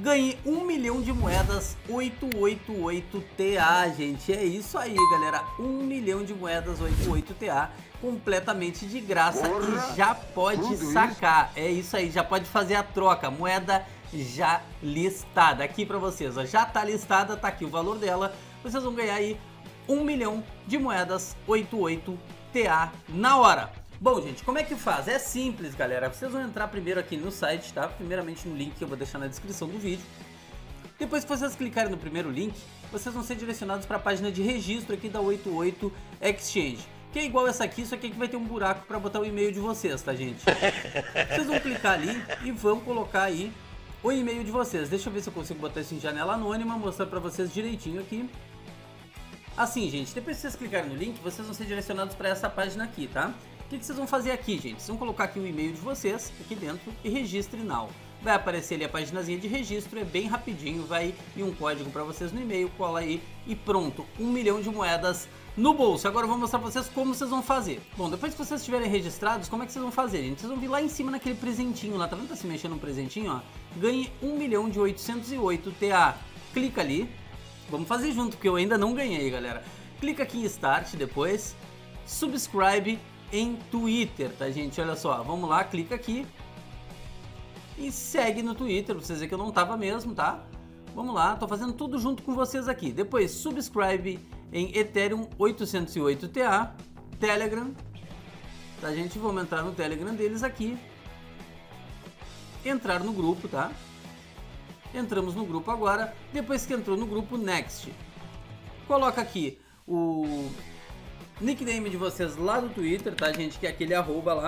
ganhe 1 milhão de moedas 888TA, gente. É isso aí, galera. 1 milhão de moedas 88TA completamente de graça. Porra, e já pode sacar. É isso aí, já pode fazer a troca. Moeda já listada aqui pra vocês, ó. Já tá listada, tá aqui o valor dela. Vocês vão ganhar aí 1 milhão de moedas 88TA na hora. Bom, gente, como é que faz? É simples, galera. Vocês vão entrar primeiro aqui no site, tá? Primeiramente no link que eu vou deixar na descrição do vídeo. Depois que vocês clicarem no primeiro link, vocês vão ser direcionados para a página de registro aqui da 88 Exchange, que é igual essa aqui, só que aqui vai ter um buraco para botar o e-mail de vocês, tá, gente? Vocês vão clicar ali e vão colocar aí o e-mail de vocês. Deixa eu ver se eu consigo botar isso em janela anônima, mostrar para vocês direitinho aqui. Assim, gente, depois que vocês clicarem no link, vocês vão ser direcionados para essa página aqui, tá? O que vocês vão fazer aqui, gente? Vocês vão colocar aqui o e-mail de vocês, aqui dentro, e registre now. Vai aparecer ali a paginazinha de registro, é bem rapidinho, vai ir um código para vocês no e-mail, cola aí e pronto, 1 milhão de moedas no bolso. Agora eu vou mostrar para vocês como vocês vão fazer. Bom, depois que vocês estiverem registrados, como é que vocês vão fazer, gente? Vocês vão vir lá em cima naquele presentinho lá, tá vendo? Tá se mexendo um presentinho, ó. Ganhe 1 milhão de 808TA. Clica ali, vamos fazer junto, porque eu ainda não ganhei, galera. Clica aqui em Start depois, subscribe em Twitter, tá, gente? Olha só, vamos lá, clica aqui e segue no Twitter, pra vocês verem que eu não tava mesmo, tá? Vamos lá, tô fazendo tudo junto com vocês aqui. Depois, subscribe em Ethereum 808TA, Telegram, tá, gente? Vamos entrar no Telegram deles aqui, entrar no grupo, tá? Entramos no grupo agora. Depois que entrou no grupo, Next. Coloca aqui o nickname de vocês lá do Twitter, tá, gente? Que é aquele arroba lá.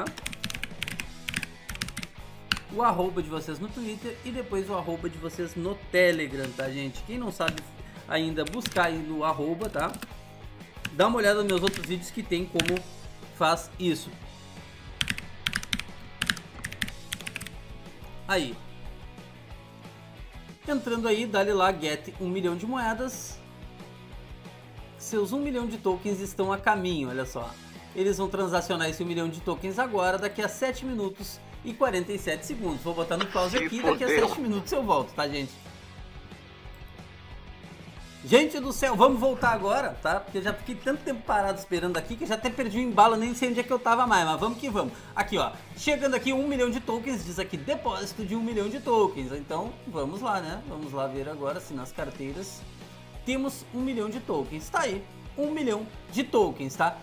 O arroba de vocês no Twitter e depois o arroba de vocês no Telegram, tá, gente? Quem não sabe ainda, buscar aí no arroba, tá? Dá uma olhada nos meus outros vídeos que tem como faz isso. Aí. Entrando aí, dá-lhe lá, get 1 milhão de moedas. Seus 1 milhão de tokens estão a caminho, olha só. Eles vão transacionar esse 1 milhão de tokens agora, daqui a 7 minutos e 47 segundos. Vou botar no pause aqui, daqui a 7 minutos eu volto, tá, gente? Gente do céu, vamos voltar agora, tá? Porque eu já fiquei tanto tempo parado esperando aqui que eu já até perdi o embalo, nem sei onde é que eu tava mais, mas vamos que vamos. Aqui, ó, chegando aqui 1 milhão de tokens, diz aqui depósito de 1 milhão de tokens. Então, vamos lá, né? Vamos lá ver agora se nas carteiras temos 1 milhão de tokens. Tá aí, 1 milhão de tokens, tá?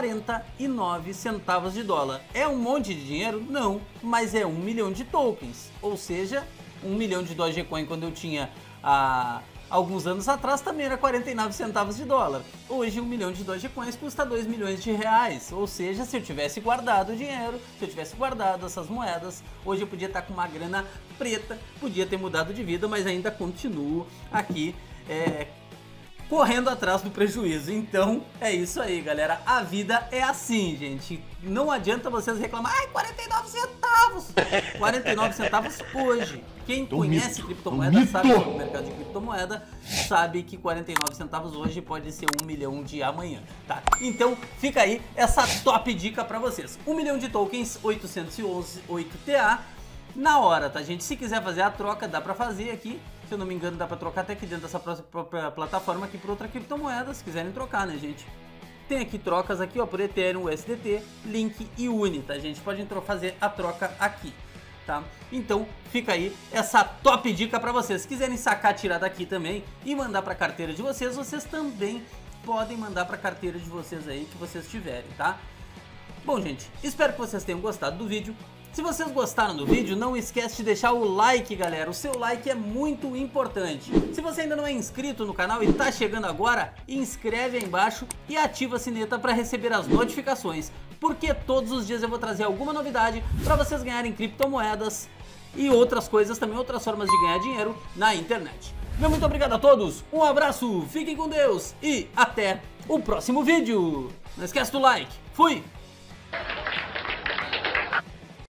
49 centavos de dólar. É um monte de dinheiro? Não, mas é 1 milhão de tokens. Ou seja, 1 milhão de Dogecoin quando eu tinha alguns anos atrás também era 49 centavos de dólar. Hoje 1 milhão de Dogecoins custa 2 milhões de reais. Ou seja, se eu tivesse guardado o dinheiro, se eu tivesse guardado essas moedas, hoje eu podia estar com uma grana preta, podia ter mudado de vida, mas ainda continuo aqui correndo atrás do prejuízo. Então é isso aí, galera. A vida é assim, gente. Não adianta vocês reclamar, ai, 49 centavos. 49 centavos hoje. Quem conhece criptomoeda, sabe sobre o mercado de criptomoeda, sabe que 49 centavos hoje pode ser 1 milhão de amanhã, tá? Então fica aí essa top dica pra vocês. 1 milhão de tokens, 811.8TA na hora, tá, gente? Se quiser fazer a troca, dá pra fazer aqui. Se eu não me engano, dá pra trocar até aqui dentro dessa própria plataforma aqui por outra criptomoeda, se quiserem trocar, né, gente? Tem aqui trocas aqui, ó, por Ethereum, USDT, Link e Uni, tá, gente? Podem fazer a troca aqui, tá? Então, fica aí essa top dica pra vocês. Se quiserem sacar, tirar daqui também e mandar pra carteira de vocês, vocês também podem mandar pra carteira de vocês aí que vocês tiverem, tá? Bom, gente, espero que vocês tenham gostado do vídeo. Se vocês gostaram do vídeo, não esquece de deixar o like, galera. O seu like é muito importante. Se você ainda não é inscrito no canal e tá chegando agora, inscreve aí embaixo e ativa a sineta para receber as notificações, porque todos os dias eu vou trazer alguma novidade para vocês ganharem criptomoedas e outras coisas também, outras formas de ganhar dinheiro na internet. Meu muito obrigado a todos, um abraço, fiquem com Deus e até o próximo vídeo. Não esquece do like. Fui!